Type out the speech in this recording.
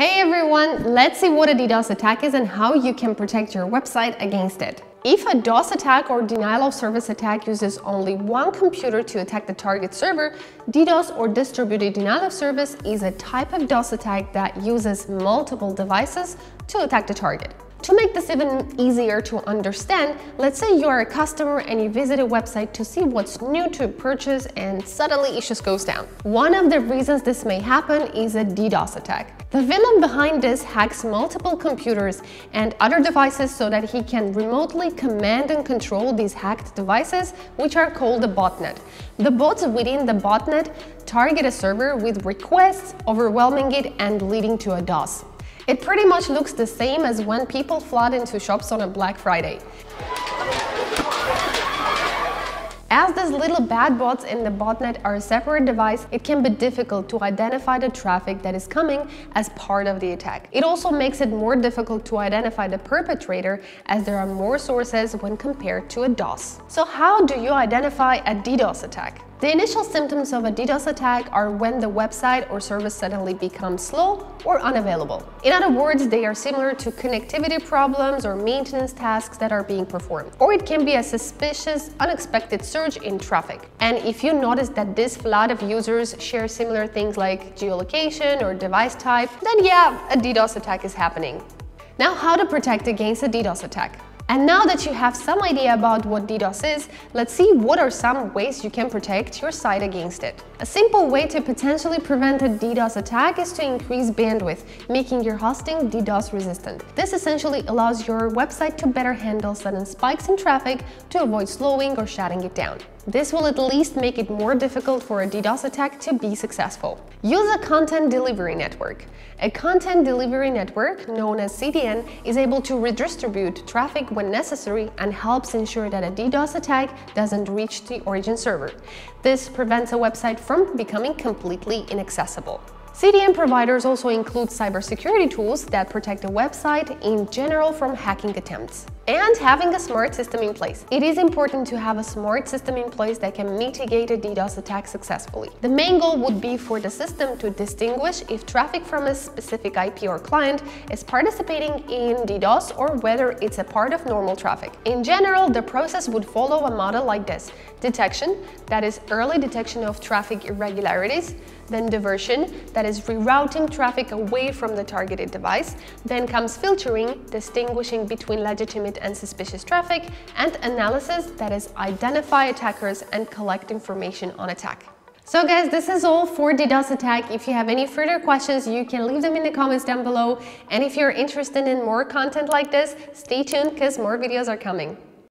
Hey everyone, let's see what a DDoS attack is and how you can protect your website against it. If a DOS attack or denial of service attack uses only one computer to attack the target server, DDoS or distributed denial of service is a type of DOS attack that uses multiple devices to attack the target. To make this even easier to understand, let's say you are a customer and you visit a website to see what's new to purchase and suddenly it just goes down. One of the reasons this may happen is a DDoS attack. The villain behind this hacks multiple computers and other devices so that he can remotely command and control these hacked devices, which are called a botnet. The bots within the botnet target a server with requests, overwhelming it and leading to a DOS. It pretty much looks the same as when people flood into shops on a Black Friday. As these little bad bots in the botnet are a separate device, it can be difficult to identify the traffic that is coming as part of the attack. It also makes it more difficult to identify the perpetrator as there are more sources when compared to a DOS. So how do you identify a DDoS attack? The initial symptoms of a DDoS attack are when the website or service suddenly becomes slow or unavailable. In other words, they are similar to connectivity problems or maintenance tasks that are being performed. Or it can be a suspicious, unexpected surge in traffic. And if you notice that this flood of users share similar things like geolocation or device type, then yeah, a DDoS attack is happening. Now, how to protect against a DDoS attack? And now that you have some idea about what DDoS is, let's see what are some ways you can protect your site against it. A simple way to potentially prevent a DDoS attack is to increase bandwidth, making your hosting DDoS resistant. This essentially allows your website to better handle sudden spikes in traffic to avoid slowing or shutting it down. This will at least make it more difficult for a DDoS attack to be successful. Use a content delivery network. A content delivery network, known as CDN, is able to redistribute traffic when necessary and helps ensure that a DDoS attack doesn't reach the origin server. This prevents a website from becoming completely inaccessible. CDN providers also include cybersecurity tools that protect a website in general from hacking attempts. And having a smart system in place. It is important to have a smart system in place that can mitigate a DDoS attack successfully. The main goal would be for the system to distinguish if traffic from a specific IP or client is participating in DDoS or whether it's a part of normal traffic. In general, the process would follow a model like this. Detection, that is early detection of traffic irregularities. Then diversion, that is rerouting traffic away from the targeted device. Then comes filtering, distinguishing between legitimate and suspicious traffic, and analysis, that is identify attackers and collect information on attack. So guys, this is all for DDoS attack. If you have any further questions, you can leave them in the comments down below. And if you're interested in more content like this, stay tuned because more videos are coming.